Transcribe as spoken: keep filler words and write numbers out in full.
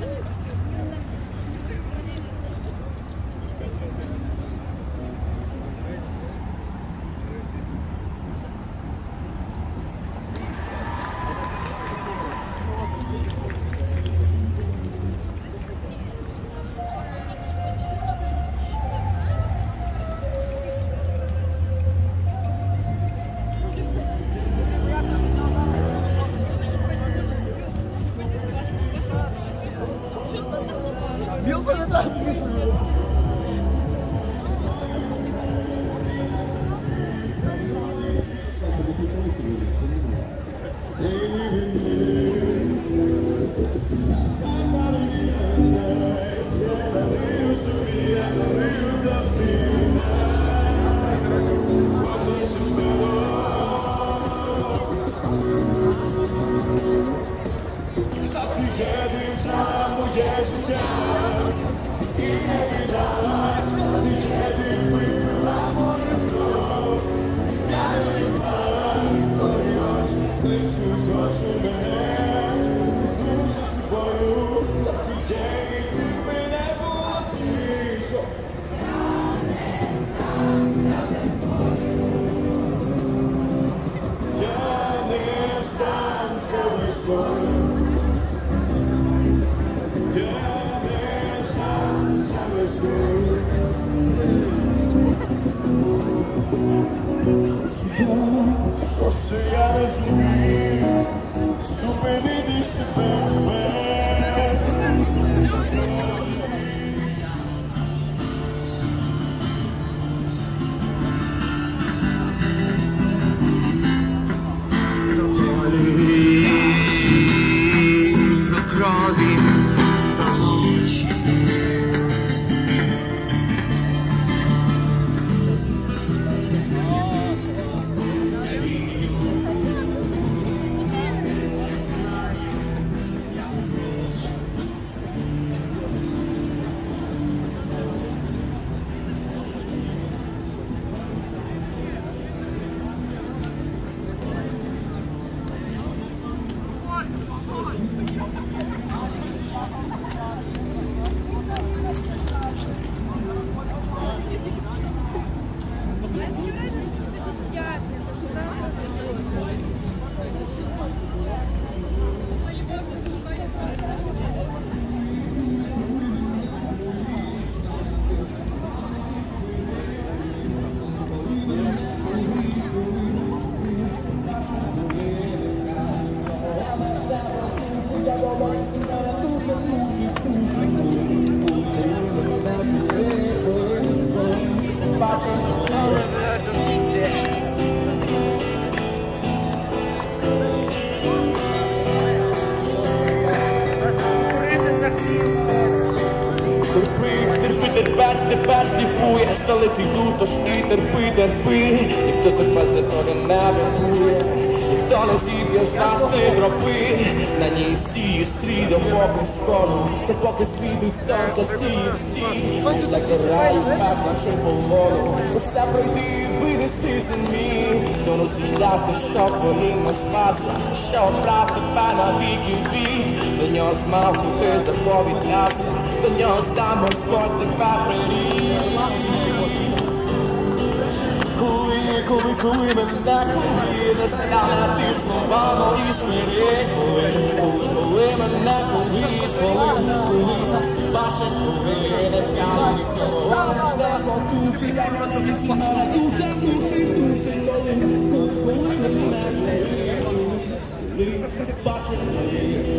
Але ти йду, тож і терпи, терпи. Ніхто тебе з недолі не врятує, ніхто не зіб'є з нас не тропи. На ній сіє стрій, допоки скоро, допоки світить сонце сіє сій. Так зараю, так нашу полону, усе пройди, винести землі. Доносиш шлях, то що твоїм не спаса, що обрав тебе на віки вік. До нього змалку ти заповідався, до нього сам Господь тебе привів. Коли, коли, коли мене, коли не стане ти слова мої сміє. Коли, коли, коли мене, коли, коли, коли бачиш, коли не п'яна ніхто. Жде по душі, я просто слава, душа, душі, душі. Коли, коли, коли мене, коли, коли бачиш, коли